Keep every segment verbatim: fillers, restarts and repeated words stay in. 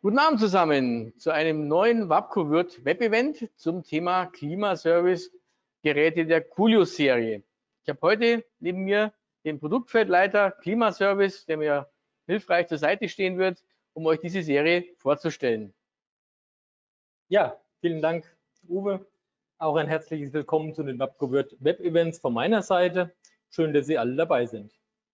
Guten Abend zusammen zu einem neuen WABCO-Wirt Web-Event zum Thema Klimaservice-Geräte der Culius-Serie. Ich habe heute neben mir den Produktfeldleiter Klimaservice, der mir hilfreich zur Seite stehen wird, um euch diese Serie vorzustellen. Ja, vielen Dank, Uwe. Auch ein herzliches Willkommen zu den WABCO-Wirt Web-Events von meiner Seite. Schön, dass Sie alle dabei sind.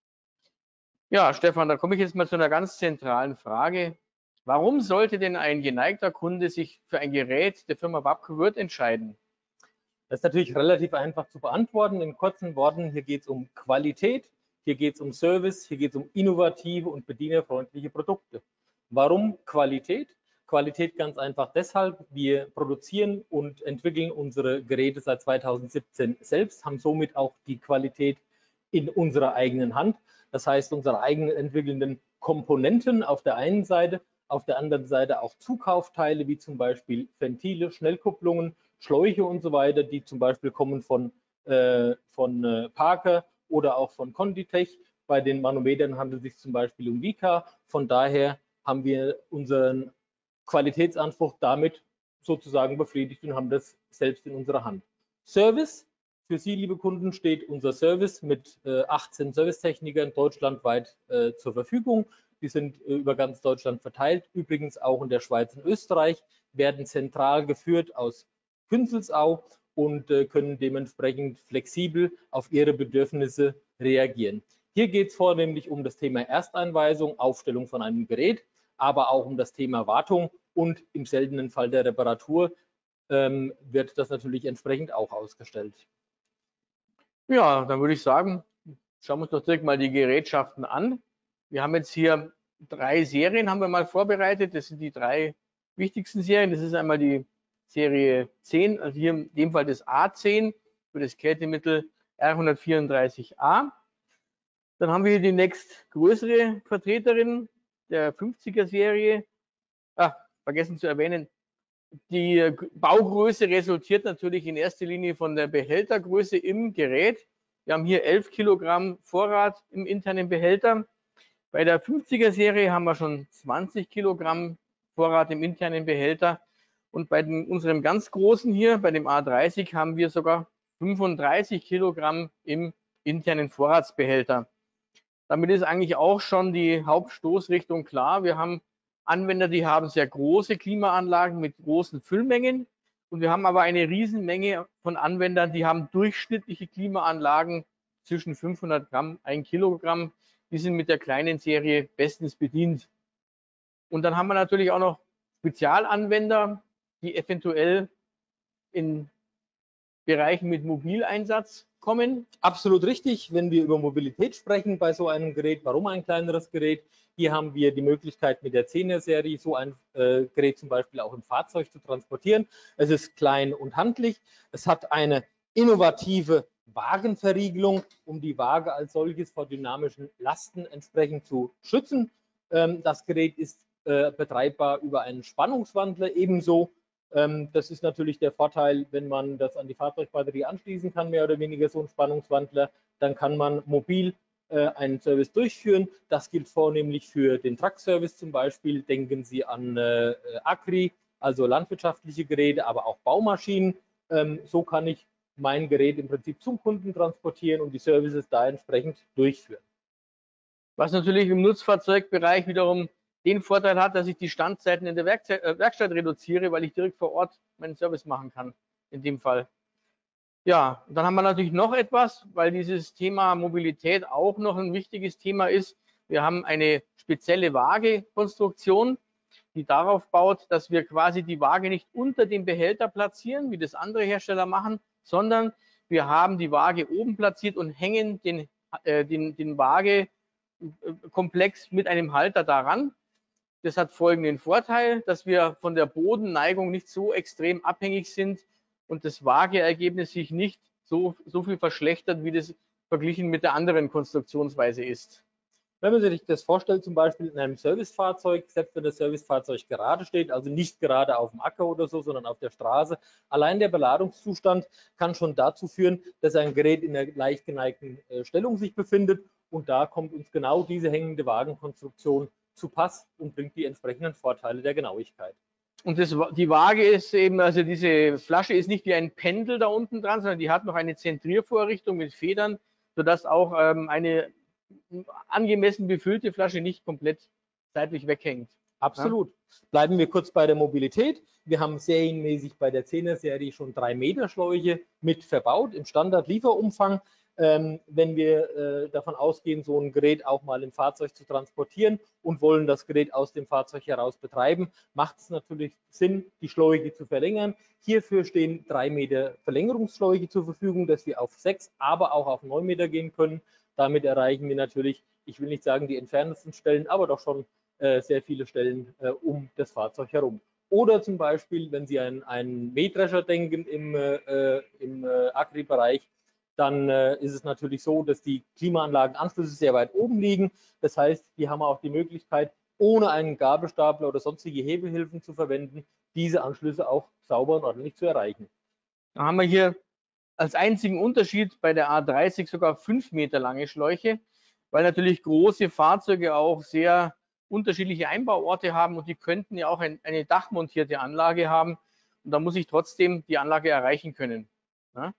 Ja, Stefan, da komme ich jetzt mal zu einer ganz zentralen Frage. Warum sollte denn ein geneigter Kunde sich für ein Gerät der Firma WABCO-Wirt entscheiden? Das ist natürlich relativ einfach zu beantworten. In kurzen Worten, hier geht es um Qualität, hier geht es um Service, hier geht es um innovative und bedienerfreundliche Produkte. Warum Qualität? Qualität ganz einfach deshalb, wir produzieren und entwickeln unsere Geräte seit zweitausendsiebzehn selbst, haben somit auch die Qualität in unserer eigenen Hand. Das heißt, unsere eigenen entwickelnden Komponenten auf der einen Seite, auf der anderen Seite auch Zukaufteile, wie zum Beispiel Ventile, Schnellkupplungen, Schläuche und so weiter, die zum Beispiel kommen von, äh, von äh, Parker oder auch von Conditech. Bei den Manometern handelt es sich zum Beispiel um Vika. Von daher haben wir unseren Qualitätsanspruch damit sozusagen befriedigt und haben das selbst in unserer Hand. Service. Für Sie, liebe Kunden, steht unser Service mit äh, achtzehn Servicetechnikern deutschlandweit äh, zur Verfügung. Die sind äh, über ganz Deutschland verteilt, übrigens auch in der Schweiz und Österreich, werden zentral geführt aus Künzelsau und äh, können dementsprechend flexibel auf Ihre Bedürfnisse reagieren. Hier geht es vornehmlich um das Thema Ersteinweisung, Aufstellung von einem Gerät, aber auch um das Thema Wartung und im seltenen Fall der Reparatur ähm, wird das natürlich entsprechend auch ausgestellt. Ja, dann würde ich sagen, schauen wir uns doch direkt mal die Gerätschaften an. Wir haben jetzt hier drei Serien, haben wir mal vorbereitet. Das sind die drei wichtigsten Serien. Das ist einmal die Serie zehn, also hier in dem Fall das A zehn für das Kältemittel R hundertvierunddreißig A. Dann haben wir hier die nächstgrößere Vertreterin der fünfziger Serie. Ah, vergessen zu erwähnen, die Baugröße resultiert natürlich in erster Linie von der Behältergröße im Gerät. Wir haben hier elf Kilogramm Vorrat im internen Behälter. Bei der fünfziger Serie haben wir schon zwanzig Kilogramm Vorrat im internen Behälter. Und bei den, unserem ganz großen hier, bei dem A dreißig, haben wir sogar fünfunddreißig Kilogramm im internen Vorratsbehälter. Damit ist eigentlich auch schon die Hauptstoßrichtung klar. Wir haben Anwender, die haben sehr große Klimaanlagen mit großen Füllmengen. Und wir haben aber eine Riesenmenge von Anwendern, die haben durchschnittliche Klimaanlagen zwischen fünfhundert Gramm, ein Kilogramm. Die sind mit der kleinen Serie bestens bedient. Und dann haben wir natürlich auch noch Spezialanwender, die eventuell in Bereichen mit Mobileinsatz kommen. Absolut richtig, wenn wir über Mobilität sprechen bei so einem Gerät. Warum ein kleineres Gerät? Hier haben wir die Möglichkeit mit der zehner Serie so ein äh, Gerät zum Beispiel auch im Fahrzeug zu transportieren. Es ist klein und handlich. Es hat eine innovative Wagenverriegelung, um die Waage als solches vor dynamischen Lasten entsprechend zu schützen. Ähm, das Gerät ist äh, betreibbar über einen Spannungswandler ebenso. Das ist natürlich der Vorteil, wenn man das an die Fahrzeugbatterie anschließen kann, mehr oder weniger so ein Spannungswandler, dann kann man mobil äh, einen Service durchführen. Das gilt vornehmlich für den Truck-Service zum Beispiel. Denken Sie an äh, Agri, also landwirtschaftliche Geräte, aber auch Baumaschinen. Ähm, so kann ich mein Gerät im Prinzip zum Kunden transportieren und die Services da entsprechend durchführen. Was natürlich im Nutzfahrzeugbereich wiederum den Vorteil hat, dass ich die Standzeiten in der Werkstatt reduziere, weil ich direkt vor Ort meinen Service machen kann, in dem Fall. Ja, und dann haben wir natürlich noch etwas, weil dieses Thema Mobilität auch noch ein wichtiges Thema ist. Wir haben eine spezielle Waagekonstruktion, die darauf baut, dass wir quasi die Waage nicht unter dem Behälter platzieren, wie das andere Hersteller machen, sondern wir haben die Waage oben platziert und hängen den, äh, den, den Waagekomplex mit einem Halter daran. Das hat folgenden Vorteil, dass wir von der Bodenneigung nicht so extrem abhängig sind und das Waageergebnis sich nicht so, so viel verschlechtert, wie das verglichen mit der anderen Konstruktionsweise ist. Wenn man sich das vorstellt, zum Beispiel in einem Servicefahrzeug, selbst wenn das Servicefahrzeug gerade steht, also nicht gerade auf dem Acker oder so, sondern auf der Straße, allein der Beladungszustand kann schon dazu führen, dass ein Gerät in einer leicht geneigten Stellung sich befindet und da kommt uns genau diese hängende Wagenkonstruktion zu Pass und bringt die entsprechenden Vorteile der Genauigkeit. Und das, die Waage ist eben, also diese Flasche ist nicht wie ein Pendel da unten dran, sondern die hat noch eine Zentriervorrichtung mit Federn, sodass auch ähm, eine angemessen befüllte Flasche nicht komplett seitlich weghängt. Absolut. Ja. Bleiben wir kurz bei der Mobilität. Wir haben serienmäßig bei der zehner Serie schon drei Meter Schläuche mit verbaut im Standard-Lieferumfang. Ähm, wenn wir äh, davon ausgehen, so ein Gerät auch mal im Fahrzeug zu transportieren und wollen das Gerät aus dem Fahrzeug heraus betreiben, macht es natürlich Sinn, die Schläuche zu verlängern. Hierfür stehen drei Meter Verlängerungsschläuche zur Verfügung, dass wir auf sechs, aber auch auf neun Meter gehen können. Damit erreichen wir natürlich, ich will nicht sagen die entferntesten Stellen, aber doch schon äh, sehr viele Stellen äh, um das Fahrzeug herum. Oder zum Beispiel, wenn Sie an einen Mähdrescher denken im, äh, im äh, Agri-Bereich, dann äh, ist es natürlich so, dass die Klimaanlagenanschlüsse sehr weit oben liegen. Das heißt, hier haben wir auch die Möglichkeit, ohne einen Gabelstapler oder sonstige Hebelhilfen zu verwenden, diese Anschlüsse auch sauber und ordentlich zu erreichen. Da haben wir hier als einzigen Unterschied bei der A dreißig sogar fünf Meter lange Schläuche, weil natürlich große Fahrzeuge auch sehr unterschiedliche Einbauorte haben und die könnten ja auch ein, eine dachmontierte Anlage haben und da muss ich trotzdem die Anlage erreichen können. Ja,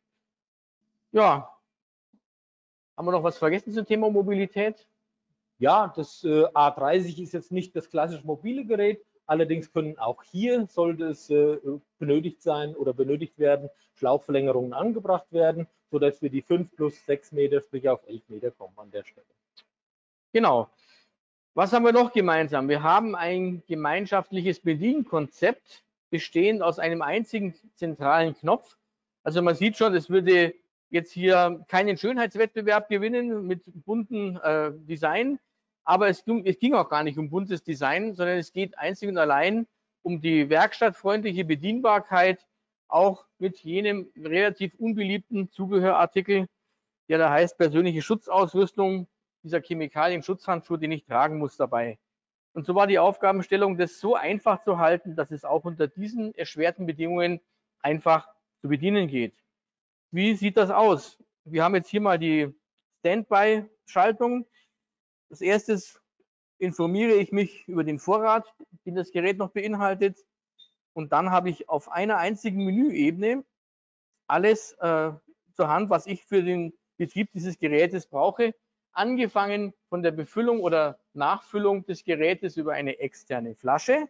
ja. Haben wir noch was vergessen zum Thema Mobilität? Ja, das äh, A dreißig ist jetzt nicht das klassische mobile Gerät. Allerdings können auch hier, sollte es äh, benötigt sein oder benötigt werden, Schlauchverlängerungen angebracht werden, sodass wir die fünf plus sechs Meter, sprich auf elf Meter kommen an der Stelle. Genau. Was haben wir noch gemeinsam? Wir haben ein gemeinschaftliches Bedienkonzept, bestehend aus einem einzigen zentralen Knopf. Also man sieht schon, es würde jetzt hier keinen Schönheitswettbewerb gewinnen mit bunten äh, Design, aber es, es ging auch gar nicht um buntes Design, sondern es geht einzig und allein um die werkstattfreundliche Bedienbarkeit, auch mit jenem relativ unbeliebten Zubehörartikel, der da heißt persönliche Schutzausrüstung, dieser Chemikalien-Schutzhandschuh, den ich tragen muss dabei. Und so war die Aufgabenstellung, das so einfach zu halten, dass es auch unter diesen erschwerten Bedingungen einfach zu bedienen geht. Wie sieht das aus? Wir haben jetzt hier mal die Standby-Schaltung. Als erstes informiere ich mich über den Vorrat, den das Gerät noch beinhaltet. Und dann habe ich auf einer einzigen Menüebene alles äh, zur Hand, was ich für den Betrieb dieses Gerätes brauche, angefangen von der Befüllung oder Nachfüllung des Gerätes über eine externe Flasche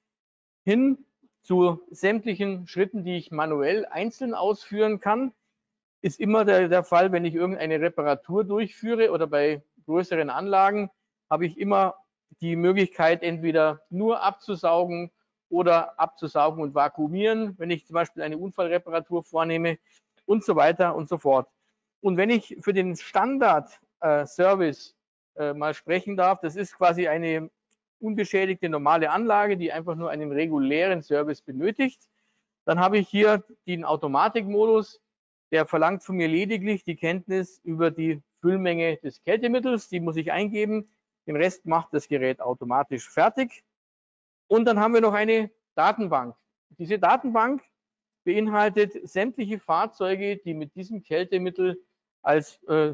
hin zu sämtlichen Schritten, die ich manuell einzeln ausführen kann. Ist immer der, der Fall, wenn ich irgendeine Reparatur durchführe oder bei größeren Anlagen, habe ich immer die Möglichkeit, entweder nur abzusaugen oder abzusaugen und vakuumieren, wenn ich zum Beispiel eine Unfallreparatur vornehme und so weiter und so fort. Und wenn ich für den Standard-Service äh, äh, mal sprechen darf, das ist quasi eine unbeschädigte normale Anlage, die einfach nur einen regulären Service benötigt. Dann habe ich hier den Automatikmodus, der verlangt von mir lediglich die Kenntnis über die Füllmenge des Kältemittels, die muss ich eingeben, den Rest macht das Gerät automatisch fertig. Und dann haben wir noch eine Datenbank. Diese Datenbank beinhaltet sämtliche Fahrzeuge, die mit diesem Kältemittel als äh,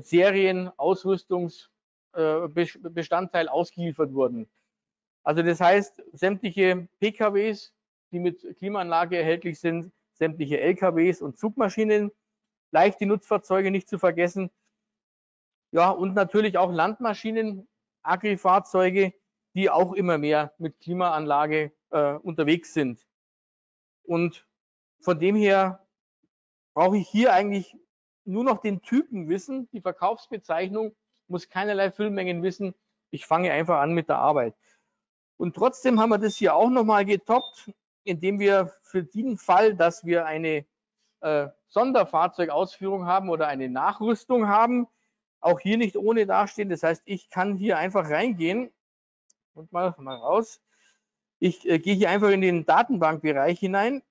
Serienausrüstungsbestandteil äh, ausgeliefert wurden. Also das heißt, sämtliche P K Ws, die mit Klimaanlage erhältlich sind, sämtliche L K Ws und Zugmaschinen, leichte Nutzfahrzeuge nicht zu vergessen. Ja, und natürlich auch Landmaschinen, Agrifahrzeuge, die auch immer mehr mit Klimaanlage äh, unterwegs sind. Und von dem her brauche ich hier eigentlich nur noch den Typen wissen, die Verkaufsbezeichnung, muss keinerlei Füllmengen wissen. Ich fange einfach an mit der Arbeit. Und trotzdem haben wir das hier auch nochmal getoppt, indem wir für den Fall, dass wir eine äh, Sonderfahrzeugausführung haben oder eine Nachrüstung haben, auch hier nicht ohne dastehen. Das heißt, ich kann hier einfach reingehen und mal, mal raus. Ich äh, gehe hier einfach in den Datenbankbereich hinein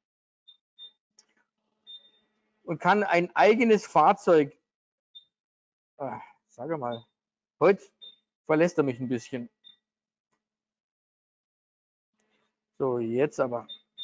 und kann ein eigenes Fahrzeug, äh, sage mal, heute verlässt er mich ein bisschen. So, jetzt aber.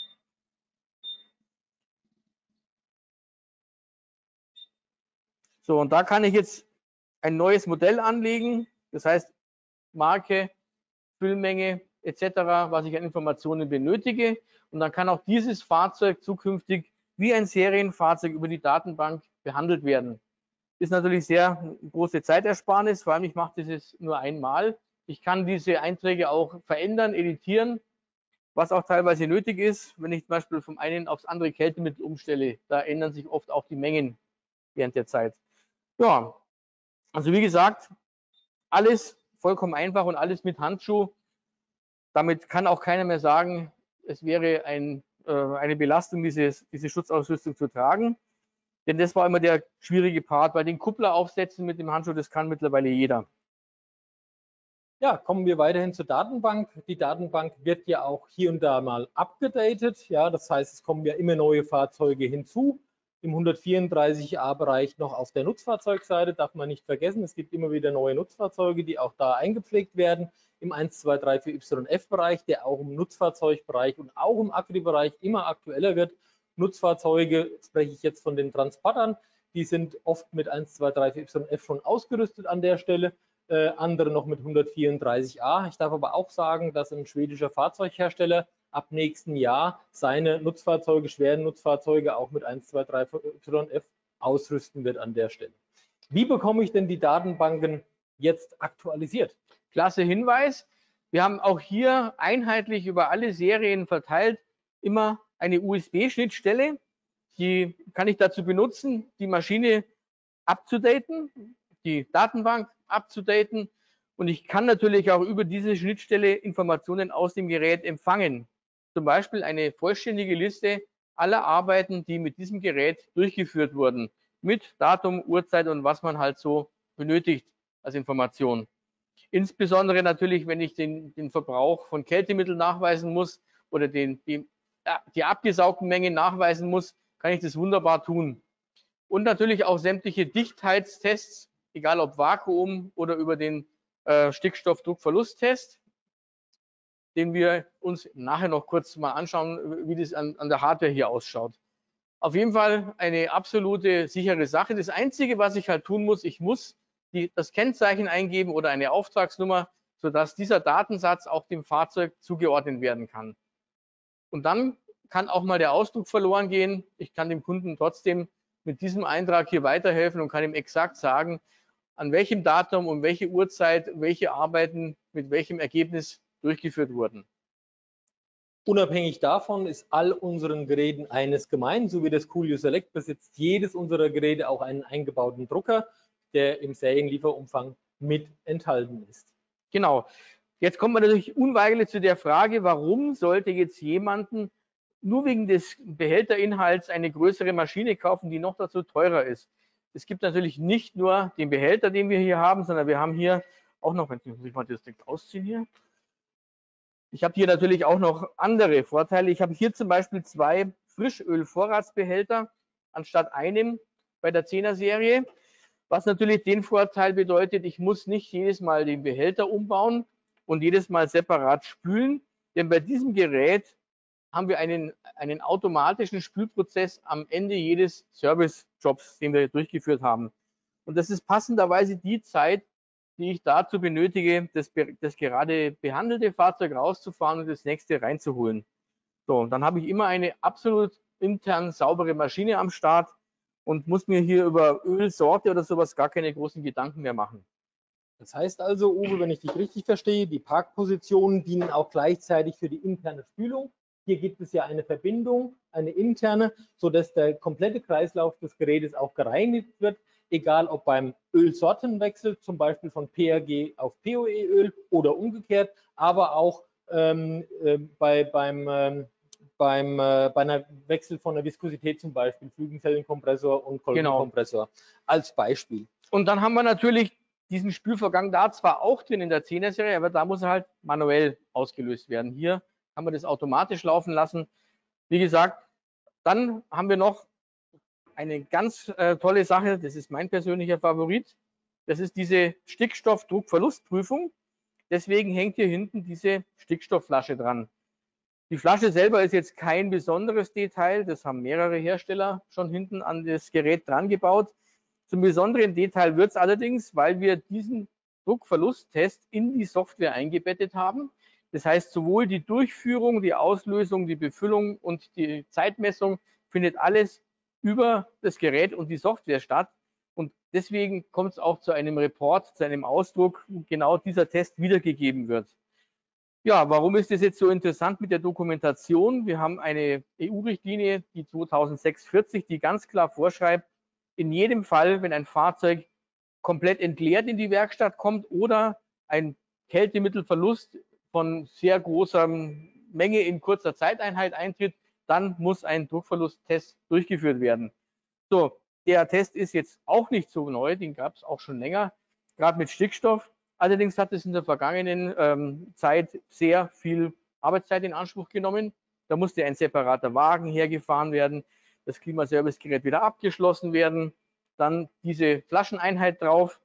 So, und da kann ich jetzt ein neues Modell anlegen. Das heißt, Marke Füllmenge et cetera, was ich an Informationen benötige. Und dann kann auch dieses Fahrzeug zukünftig wie ein Serienfahrzeug über die Datenbank behandelt werden. Ist natürlich sehr große Zeitersparnis, vor allem ich mache das nur einmal. Ich kann diese Einträge auch verändern, editieren, was auch teilweise nötig ist, wenn ich zum Beispiel vom einen aufs andere Kältemittel umstelle. Da ändern sich oft auch die Mengen während der Zeit. Ja, also wie gesagt, alles vollkommen einfach und alles mit Handschuh. Damit kann auch keiner mehr sagen, es wäre ein, äh, eine Belastung, dieses, diese Schutzausrüstung zu tragen. Denn das war immer der schwierige Part, weil den Kuppler aufsetzen mit dem Handschuh, das kann mittlerweile jeder. Ja, kommen wir weiterhin zur Datenbank. Die Datenbank wird ja auch hier und da mal abgedatet. Ja, das heißt, es kommen ja immer neue Fahrzeuge hinzu. Im hundertvierunddreißig a Bereich noch auf der Nutzfahrzeugseite darf man nicht vergessen, es gibt immer wieder neue Nutzfahrzeuge, die auch da eingepflegt werden. Im eins, zwei, drei, vier Y F Bereich, der auch im Nutzfahrzeugbereich und auch im Agri-Bereich immer aktueller wird. Nutzfahrzeuge, spreche ich jetzt von den Transportern, die sind oft mit eins, zwei, drei, vier Y F schon ausgerüstet an der Stelle. Äh, andere noch mit hundertvierunddreißig a. Ich darf aber auch sagen, dass ein schwedischer Fahrzeughersteller ab nächsten Jahr seine Nutzfahrzeuge, schweren Nutzfahrzeuge auch mit eins, zwei, drei Y F ausrüsten wird an der Stelle. Wie bekomme ich denn die Datenbanken jetzt aktualisiert? Klasse Hinweis. Wir haben auch hier einheitlich über alle Serien verteilt immer eine U S B-Schnittstelle. Die kann ich dazu benutzen, die Maschine abzudaten, die Datenbank abzudaten. Und ich kann natürlich auch über diese Schnittstelle Informationen aus dem Gerät empfangen. Zum Beispiel eine vollständige Liste aller Arbeiten, die mit diesem Gerät durchgeführt wurden. Mit Datum, Uhrzeit und was man halt so benötigt als Information. Insbesondere natürlich, wenn ich den, den Verbrauch von Kältemitteln nachweisen muss oder den, die, die abgesaugten Mengen nachweisen muss, kann ich das wunderbar tun. Und natürlich auch sämtliche Dichtheitstests, egal ob Vakuum oder über den äh, Stickstoffdruckverlusttest, den wir uns nachher noch kurz mal anschauen, wie das an, an der Hardware hier ausschaut. Auf jeden Fall eine absolute sichere Sache. Das Einzige, was ich halt tun muss, ich muss die, das Kennzeichen eingeben oder eine Auftragsnummer, sodass dieser Datensatz auch dem Fahrzeug zugeordnet werden kann. Und dann kann auch mal der Ausdruck verloren gehen. Ich kann dem Kunden trotzdem mit diesem Eintrag hier weiterhelfen und kann ihm exakt sagen, an welchem Datum, um welche Uhrzeit, welche Arbeiten mit welchem Ergebnis durchgeführt wurden. Unabhängig davon ist all unseren Geräten eines gemein, so wie das Coolio Select besitzt jedes unserer Geräte auch einen eingebauten Drucker, der im Serienlieferumfang mit enthalten ist. Genau. Jetzt kommt man natürlich unweigerlich zu der Frage, warum sollte jetzt jemanden nur wegen des Behälterinhalts eine größere Maschine kaufen, die noch dazu teurer ist. Es gibt natürlich nicht nur den Behälter, den wir hier haben, sondern wir haben hier auch noch, wenn ich mal das direkt ausziehen hier. Ich habe hier natürlich auch noch andere Vorteile. Ich habe hier zum Beispiel zwei Frischöl-Vorratsbehälter anstatt einem bei der zehner Serie, was natürlich den Vorteil bedeutet, ich muss nicht jedes Mal den Behälter umbauen und jedes Mal separat spülen, denn bei diesem Gerät haben wir einen, einen automatischen Spülprozess am Ende jedes Servicejobs, den wir durchgeführt haben. Und das ist passenderweise die Zeit, die ich dazu benötige, das, das gerade behandelte Fahrzeug rauszufahren und das nächste reinzuholen. So, und dann habe ich immer eine absolut intern saubere Maschine am Start und muss mir hier über Ölsorte oder sowas gar keine großen Gedanken mehr machen. Das heißt also, Uwe, wenn ich dich richtig verstehe, die Parkpositionen dienen auch gleichzeitig für die interne Spülung. Hier gibt es ja eine Verbindung, eine interne, sodass der komplette Kreislauf des Gerätes auch gereinigt wird, egal ob beim Ölsortenwechsel, zum Beispiel von P R G auf P O E-Öl oder umgekehrt, aber auch ähm, äh, bei, beim, ähm, beim, äh, bei einer Wechsel von der Viskosität, zum Beispiel Flügelzellenkompressor und Kolbenkompressor, genau, als Beispiel. Und dann haben wir natürlich diesen Spülvorgang da zwar auch drin in der zehner Serie, aber da muss er halt manuell ausgelöst werden. Hier kann man das automatisch laufen lassen. Wie gesagt, dann haben wir noch eine ganz äh, tolle Sache, das ist mein persönlicher Favorit. Das ist diese Stickstoffdruckverlustprüfung. Deswegen hängt hier hinten diese Stickstoffflasche dran. Die Flasche selber ist jetzt kein besonderes Detail, das haben mehrere Hersteller schon hinten an das Gerät dran gebaut. Zum besonderen Detail wird es allerdings, weil wir diesen Druckverlusttest in die Software eingebettet haben. Das heißt, sowohl die Durchführung, die Auslösung, die Befüllung und die Zeitmessung findet alles über das Gerät und die Software statt. Und deswegen kommt es auch zu einem Report, zu einem Ausdruck, wo genau dieser Test wiedergegeben wird. Ja, warum ist das jetzt so interessant mit der Dokumentation? Wir haben eine E U-Richtlinie, die zweitausendsechs vierzig, die ganz klar vorschreibt, in jedem Fall, wenn ein Fahrzeug komplett entleert in die Werkstatt kommt oder ein Kältemittelverlust von sehr großer Menge in kurzer Zeiteinheit eintritt, dann muss ein Druckverlusttest durchgeführt werden. So, der Test ist jetzt auch nicht so neu, den gab es auch schon länger, gerade mit Stickstoff. Allerdings hat es in der vergangenen ähm, Zeit sehr viel Arbeitszeit in Anspruch genommen. Da musste ein separater Wagen hergefahren werden, das Klimaservicegerät wieder abgeschlossen werden, dann diese Flascheneinheit drauf.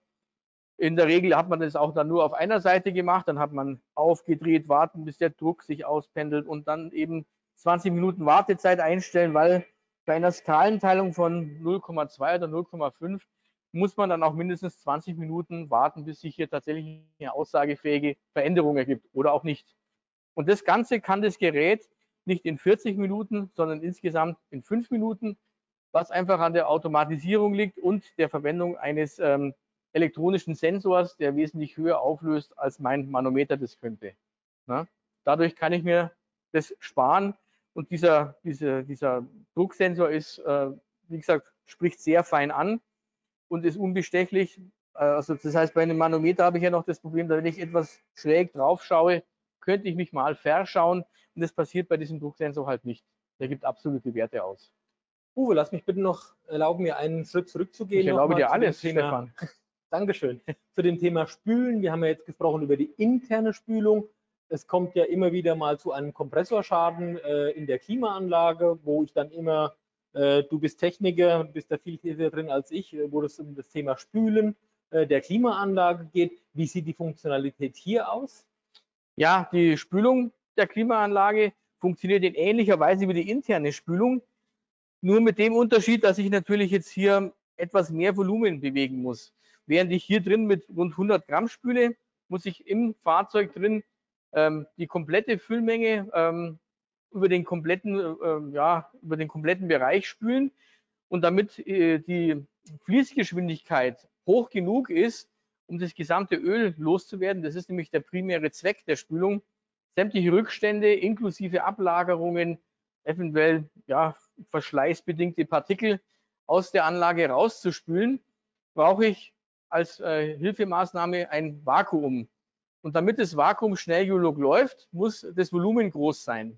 In der Regel hat man das auch dann nur auf einer Seite gemacht, dann hat man aufgedreht, warten, bis der Druck sich auspendelt und dann eben zwanzig Minuten Wartezeit einstellen, weil bei einer Skalenteilung von null Komma zwei oder null Komma fünf muss man dann auch mindestens zwanzig Minuten warten, bis sich hier tatsächlich eine aussagefähige Veränderung ergibt oder auch nicht. Und das Ganze kann das Gerät nicht in vierzig Minuten, sondern insgesamt in fünf Minuten, was einfach an der Automatisierung liegt und der Verwendung eines ähm, elektronischen Sensors, der wesentlich höher auflöst, als mein Manometer das könnte. Na? Dadurch kann ich mir das sparen und dieser, dieser, dieser Drucksensor ist, äh, wie gesagt, spricht sehr fein an und ist unbestechlich. Also das heißt, bei einem Manometer habe ich ja noch das Problem, dass wenn ich etwas schräg drauf schaue, könnte ich mich mal verschauen und das passiert bei diesem Drucksensor halt nicht. Der gibt absolute Werte aus. Uwe, lass mich bitte noch erlauben, mir einen Schritt zurückzugehen. Ich erlaube dir alles, Stefan. Dankeschön. Zu dem Thema Spülen. Wir haben ja jetzt gesprochen über die interne Spülung. Es kommt ja immer wieder mal zu einem Kompressorschaden äh, in der Klimaanlage, wo ich dann immer, äh, du bist Techniker, bist da viel tiefer drin als ich, wo es um das Thema Spülen äh, der Klimaanlage geht. Wie sieht die Funktionalität hier aus? Ja, die Spülung der Klimaanlage funktioniert in ähnlicher Weise wie die interne Spülung. Nur mit dem Unterschied, dass ich natürlich jetzt hier etwas mehr Volumen bewegen muss. Während ich hier drin mit rund hundert Gramm spüle, muss ich im Fahrzeug drin ähm, die komplette Füllmenge ähm, über den kompletten, äh, ja, über den kompletten Bereich spülen. Und damit äh, die Fließgeschwindigkeit hoch genug ist, um das gesamte Öl loszuwerden, das ist nämlich der primäre Zweck der Spülung, sämtliche Rückstände inklusive Ablagerungen, eventuell ja, verschleißbedingte Partikel aus der Anlage rauszuspülen, brauche ich als äh, Hilfemaßnahme ein Vakuum. Und damit das Vakuum schnell genug läuft, muss das Volumen groß sein.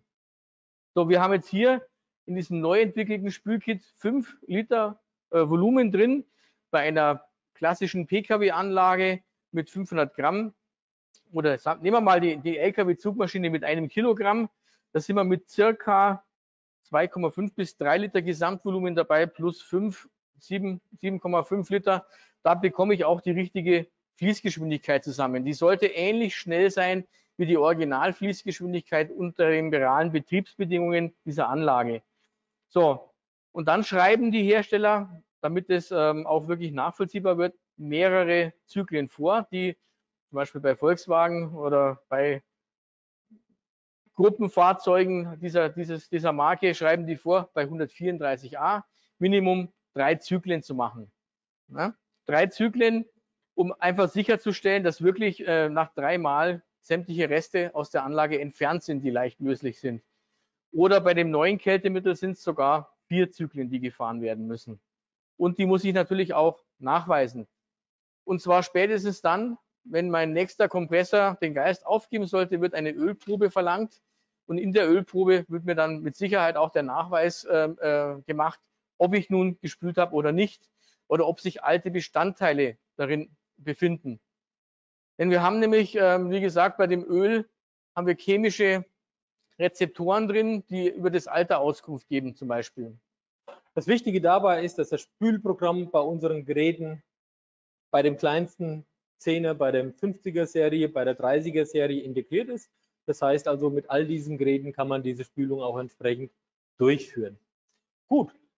So, wir haben jetzt hier in diesem neu entwickelten Spülkit fünf Liter äh, Volumen drin. Bei einer klassischen P K W-Anlage mit fünfhundert Gramm oder nehmen wir mal die, die L K W-Zugmaschine mit einem Kilogramm. Da sind wir mit circa zwei Komma fünf bis drei Liter Gesamtvolumen dabei plus fünf, sieben, sieben Komma fünf Liter. Da bekomme ich auch die richtige Fließgeschwindigkeit zusammen. Die sollte ähnlich schnell sein wie die Originalfließgeschwindigkeit unter den realen Betriebsbedingungen dieser Anlage. So, und dann schreiben die Hersteller, damit es ähm, auch wirklich nachvollziehbar wird, mehrere Zyklen vor, die zum Beispiel bei Volkswagen oder bei Gruppenfahrzeugen dieser, dieses, dieser Marke schreiben die vor, bei hundertvierunddreißig a Minimum drei Zyklen zu machen. Ja? Drei Zyklen, um einfach sicherzustellen, dass wirklich äh, nach dreimal sämtliche Reste aus der Anlage entfernt sind, die leicht löslich sind. Oder bei dem neuen Kältemittel sind es sogar vier Zyklen, die gefahren werden müssen. Und die muss ich natürlich auch nachweisen. Und zwar spätestens dann, wenn mein nächster Kompressor den Geist aufgeben sollte, wird eine Ölprobe verlangt. Und in der Ölprobe wird mir dann mit Sicherheit auch der Nachweis äh, äh, gemacht, ob ich nun gespült habe oder nicht oder ob sich alte Bestandteile darin befinden. Denn wir haben nämlich, äh, wie gesagt, bei dem Öl haben wir chemische Rezeptoren drin, die über das Alter Auskunft geben zum Beispiel. Das Wichtige dabei ist, dass das Spülprogramm bei unseren Geräten bei dem kleinsten Zehner, bei der fünfziger Serie, bei der dreißiger Serie integriert ist. Das heißt also, mit all diesen Geräten kann man diese Spülung auch entsprechend durchführen. Gut,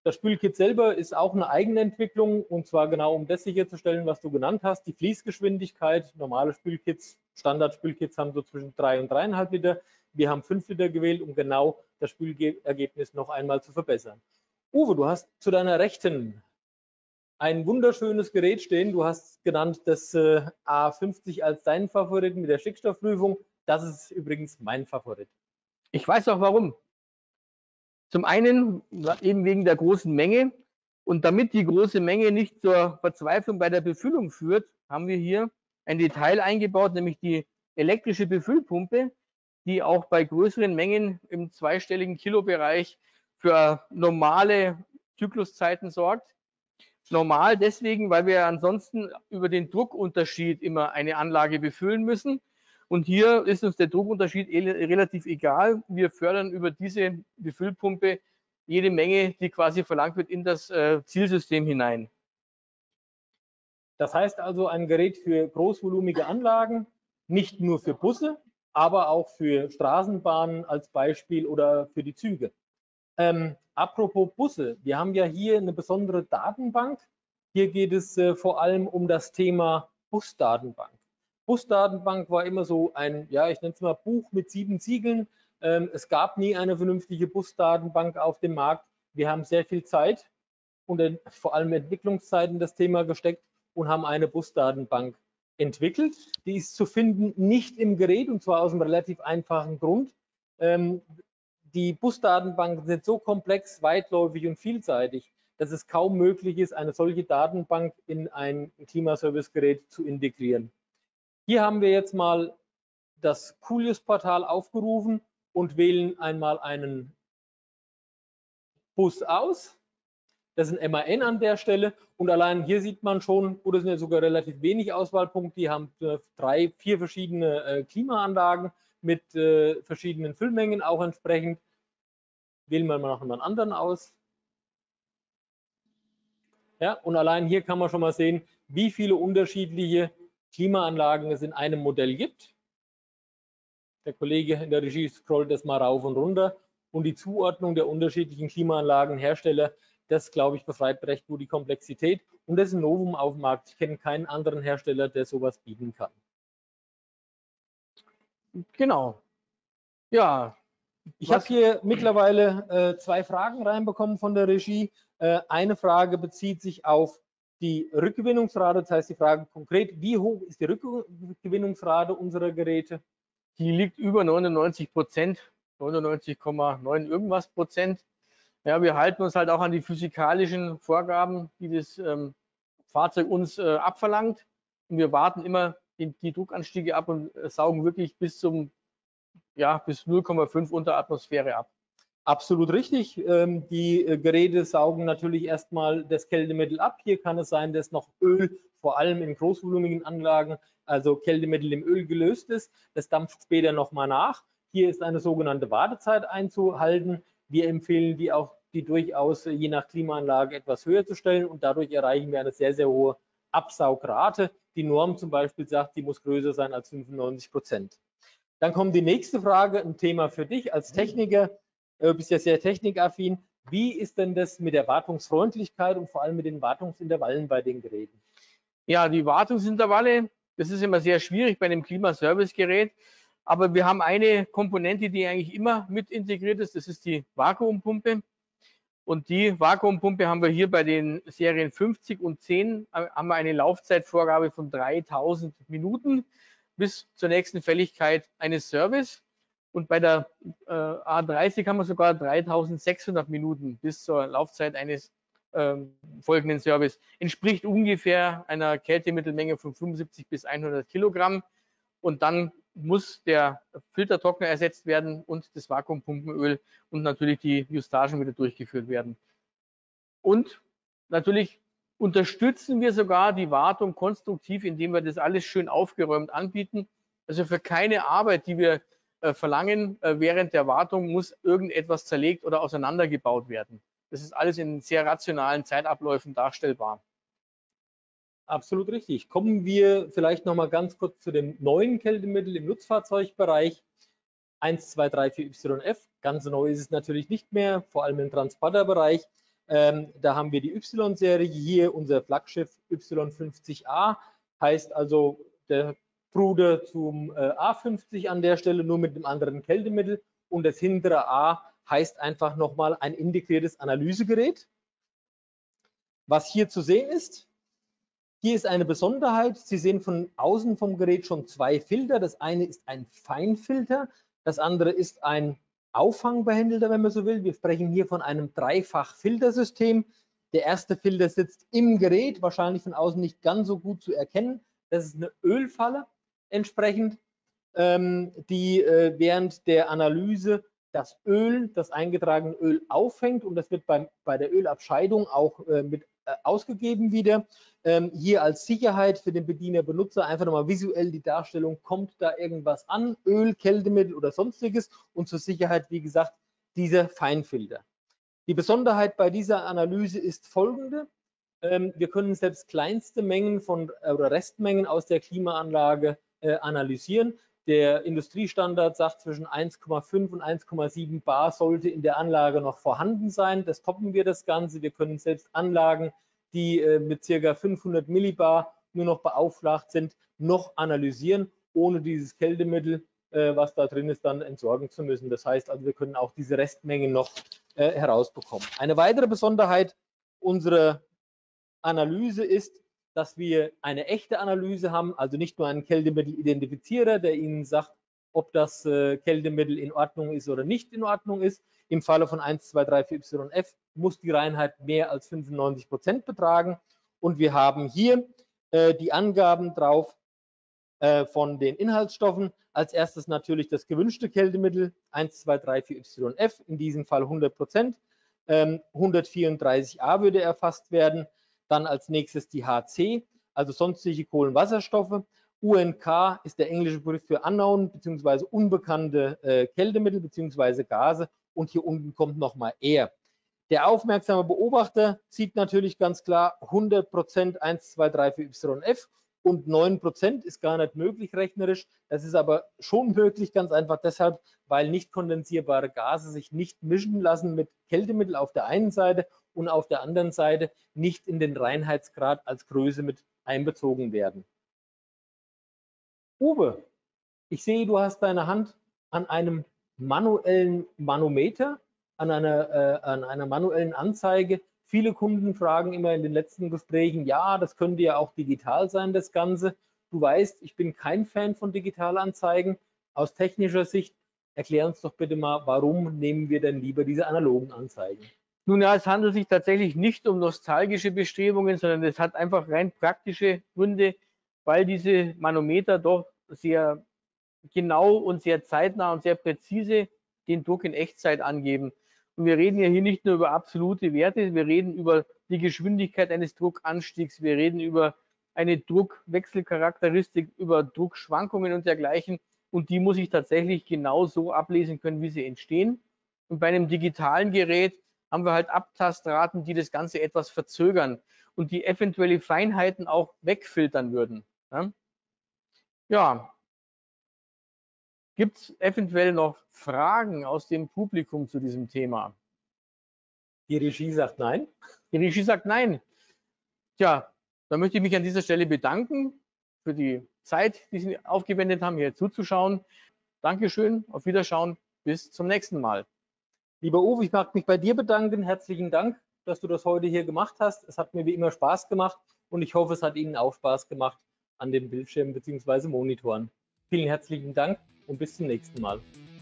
Das Spülkit selber ist auch eine Eigenentwicklung und zwar genau um das sicherzustellen, was du genannt hast, die Fließgeschwindigkeit. Normale Spülkits, Standard-Spülkits haben so zwischen drei und dreieinhalb Liter. Wir haben fünf Liter gewählt, um genau das Spülergebnis noch einmal zu verbessern. Uwe, du hast zu deiner Rechten ein wunderschönes Gerät stehen. Du hast genannt das äh, A fünfzig als deinen Favoriten mit der Stickstoffprüfung. Das ist übrigens mein Favorit. Ich weiß auch warum. Zum einen eben wegen der großen Menge und damit die große Menge nicht zur Verzweiflung bei der Befüllung führt, haben wir hier ein Detail eingebaut, nämlich die elektrische Befüllpumpe, die auch bei größeren Mengen im zweistelligen Kilobereich für normale Zykluszeiten sorgt. Normal deswegen, weil wir ansonsten über den Druckunterschied immer eine Anlage befüllen müssen. Und hier ist uns der Druckunterschied relativ egal. Wir fördern über diese Befüllpumpe jede Menge, die quasi verlangt wird, in das äh, Zielsystem hinein. Das heißt also ein Gerät für großvolumige Anlagen, nicht nur für Busse, aber auch für Straßenbahnen als Beispiel oder für die Züge. Ähm, apropos Busse, wir haben ja hier eine besondere Datenbank. Hier geht es äh, vor allem um das Thema Busdatenbank. Busdatenbank war immer so ein, ja, ich nenne es mal Buch mit sieben Siegeln. Ähm, es gab nie eine vernünftige Busdatenbank auf dem Markt. Wir haben sehr viel Zeit und in, vor allem Entwicklungszeit in das Thema gesteckt und haben eine Busdatenbank entwickelt. Die ist zu finden nicht im Gerät und zwar aus einem relativ einfachen Grund. Ähm, die Busdatenbanken sind so komplex, weitläufig und vielseitig, dass es kaum möglich ist, eine solche Datenbank in ein Klimaservicegerät zu integrieren. Hier haben wir jetzt mal das Coolius-Portal aufgerufen und wählen einmal einen Bus aus. Das ist ein M A N an der Stelle und allein hier sieht man schon, oder sind ja sogar relativ wenig Auswahlpunkte, die haben drei, vier verschiedene äh, Klimaanlagen mit äh, verschiedenen Füllmengen auch entsprechend. Wählen wir mal noch einen anderen aus. Ja, und allein hier kann man schon mal sehen, wie viele unterschiedliche Klimaanlagen es in einem Modell gibt. Der Kollege in der Regie scrollt das mal rauf und runter. Und die Zuordnung der unterschiedlichen Klimaanlagenhersteller, das, glaube ich, befreit recht gut die Komplexität. Und das ist ein Novum auf dem Markt. Ich kenne keinen anderen Hersteller, der sowas bieten kann. Genau. Ja. Ich habe hier mittlerweile äh, zwei Fragen reinbekommen von der Regie. Äh, eine Frage bezieht sich auf die Rückgewinnungsrate. Das heißt, die Frage konkret, wie hoch ist die Rückgewinnungsrate unserer Geräte? Die liegt über neunundneunzig Prozent, neunundneunzig Komma neun irgendwas Prozent. Ja, wir halten uns halt auch an die physikalischen Vorgaben, die das ähm, Fahrzeug uns äh, abverlangt. Und wir warten immer die, die Druckanstiege ab und äh, saugen wirklich bis zum ja, bis null Komma fünf unter Atmosphäre ab. Absolut richtig. Ähm, die äh, Geräte saugen natürlich erstmal das Kältemittel ab. Hier kann es sein, dass noch Öl, vor allem in großvolumigen Anlagen, also Kältemittel im Öl gelöst ist. Das dampft später nochmal nach. Hier ist eine sogenannte Wartezeit einzuhalten. Wir empfehlen die auch, die durchaus je nach Klimaanlage etwas höher zu stellen und dadurch erreichen wir eine sehr, sehr hohe Absaugrate. Die Norm zum Beispiel sagt, die muss größer sein als fünfundneunzig Prozent. Dann kommt die nächste Frage, ein Thema für dich als Techniker. Du bist ja sehr technikaffin. Wie ist denn das mit der Wartungsfreundlichkeit und vor allem mit den Wartungsintervallen bei den Geräten? Ja, die Wartungsintervalle, das ist immer sehr schwierig bei einem Klimaservicegerät. Aber wir haben eine Komponente, die eigentlich immer mit integriert ist. Das ist die Vakuumpumpe. Und die Vakuumpumpe haben wir hier bei den Serien fünfzig und zehn, haben wir eine Laufzeitvorgabe von dreitausend Minuten bis zur nächsten Fälligkeit eines Service. Und bei der äh, A dreißig haben wir sogar dreitausendsechshundert Minuten bis zur Laufzeit eines äh, folgenden Service. Entspricht ungefähr einer Kältemittelmenge von fünfundsiebzig bis hundert Kilogramm. Und dann muss der Filtertrockner ersetzt werden und das Vakuumpumpenöl und natürlich die Justagen wieder durchgeführt werden. Und natürlich unterstützen wir sogar die Wartung konstruktiv, indem wir das alles schön aufgeräumt anbieten. Also für keine Arbeit, die wir äh, verlangen, äh, während der Wartung muss irgendetwas zerlegt oder auseinandergebaut werden. Das ist alles in sehr rationalen Zeitabläufen darstellbar. Absolut richtig. Kommen wir vielleicht noch mal ganz kurz zu dem neuen Kältemittel im Nutzfahrzeugbereich. eins zwei drei vier Y F. Ganz neu ist es natürlich nicht mehr, vor allem im Transporterbereich. Ähm, da haben wir die Y-Serie, hier unser Flaggschiff Y fünfzig A, heißt also der Bruder zum äh, A fünfzig an der Stelle, nur mit einem anderen Kältemittel. Und das hintere A heißt einfach nochmal ein integriertes Analysegerät. Was hier zu sehen ist, hier ist eine Besonderheit. Sie sehen von außen vom Gerät schon zwei Filter. Das eine ist ein Feinfilter, das andere ist ein Auffangbehälter, wenn man so will. Wir sprechen hier von einem Dreifach-Filtersystem. Der erste Filter sitzt im Gerät, wahrscheinlich von außen nicht ganz so gut zu erkennen. Das ist eine Ölfalle entsprechend, ähm, die äh, während der Analyse das Öl, das eingetragene Öl auffängt, und das wird beim, bei der Ölabscheidung auch äh, mit äh, ausgegeben wieder. Ähm, hier als Sicherheit für den Bediener, Benutzer einfach nochmal visuell die Darstellung, kommt da irgendwas an, Öl, Kältemittel oder sonstiges, und zur Sicherheit, wie gesagt, dieser Feinfilter. Die Besonderheit bei dieser Analyse ist folgende: ähm, Wir können selbst kleinste Mengen von äh, oder Restmengen aus der Klimaanlage äh, analysieren. Der Industriestandard sagt, zwischen eins Komma fünf und eins Komma sieben Bar sollte in der Anlage noch vorhanden sein. Das toppen wir das Ganze. Wir können selbst Anlagen, die äh, mit ca. fünfhundert Millibar nur noch beauflagt sind, noch analysieren, ohne dieses Kältemittel, äh, was da drin ist, dann entsorgen zu müssen. Das heißt also, wir können auch diese Restmengen noch äh, herausbekommen. Eine weitere Besonderheit unserer Analyse ist, dass wir eine echte Analyse haben, also nicht nur einen Kältemittelidentifizierer, der Ihnen sagt, ob das äh, Kältemittel in Ordnung ist oder nicht in Ordnung ist. Im Falle von eins, zwei, drei, vier Y F muss die Reinheit mehr als fünfundneunzig Prozent betragen. Und wir haben hier äh, die Angaben drauf äh, von den Inhaltsstoffen. Als erstes natürlich das gewünschte Kältemittel eins, zwei, drei, vier Y F, in diesem Fall hundert Prozent. Ähm, hundertvierunddreißig A würde erfasst werden. Dann als nächstes die H C, also sonstige Kohlenwasserstoffe. U N K ist der englische Begriff für unknown bzw. unbekannte äh, Kältemittel bzw. Gase, und hier unten kommt nochmal Air. Der aufmerksame Beobachter sieht natürlich ganz klar hundert Prozent eins, zwei, drei, vier Y F und neun Prozent ist gar nicht möglich rechnerisch. Das ist aber schon möglich, ganz einfach deshalb, weil nicht kondensierbare Gase sich nicht mischen lassen mit Kältemittel auf der einen Seite und auf der anderen Seite nicht in den Reinheitsgrad als Größe mit einbezogen werden. Uwe, ich sehe, du hast deine Hand an einem manuellen Manometer, an einer, äh, an einer manuellen Anzeige. Viele Kunden fragen immer in den letzten Gesprächen, ja, das könnte ja auch digital sein, das Ganze. Du weißt, ich bin kein Fan von Digitalanzeigen. Aus technischer Sicht, erklär uns doch bitte mal, warum nehmen wir denn lieber diese analogen Anzeigen? Nun ja, es handelt sich tatsächlich nicht um nostalgische Bestrebungen, sondern es hat einfach rein praktische Gründe, weil diese Manometer doch sehr genau und sehr zeitnah und sehr präzise den Druck in Echtzeit angeben. Und wir reden ja hier nicht nur über absolute Werte, wir reden über die Geschwindigkeit eines Druckanstiegs, wir reden über eine Druckwechselcharakteristik, über Druckschwankungen und dergleichen. Und die muss ich tatsächlich genau so ablesen können, wie sie entstehen. Und bei einem digitalen Gerät haben wir halt Abtastraten, die das Ganze etwas verzögern und die eventuelle Feinheiten auch wegfiltern würden. Ja, ja. Gibt es eventuell noch Fragen aus dem Publikum zu diesem Thema? Die Regie sagt nein. Die Regie sagt nein. Tja, dann möchte ich mich an dieser Stelle bedanken für die Zeit, die Sie aufgewendet haben, hier zuzuschauen. Dankeschön, auf Wiederschauen, bis zum nächsten Mal. Lieber Uwe, ich mag mich bei dir bedanken. Herzlichen Dank, dass du das heute hier gemacht hast. Es hat mir wie immer Spaß gemacht und ich hoffe, es hat Ihnen auch Spaß gemacht an den Bildschirmen bzw. Monitoren. Vielen herzlichen Dank und bis zum nächsten Mal.